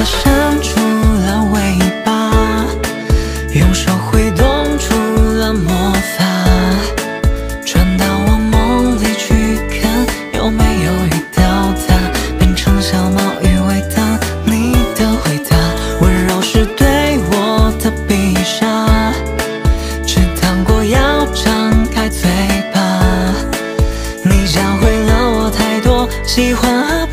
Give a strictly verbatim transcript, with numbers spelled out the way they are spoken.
伸出了尾巴，用手挥动出了魔法，转到我梦里去看有没有遇到他，变成小猫鱼尾等你的回答。温柔是对我的必杀，只当过要张开嘴巴，你教会了我太多喜欢。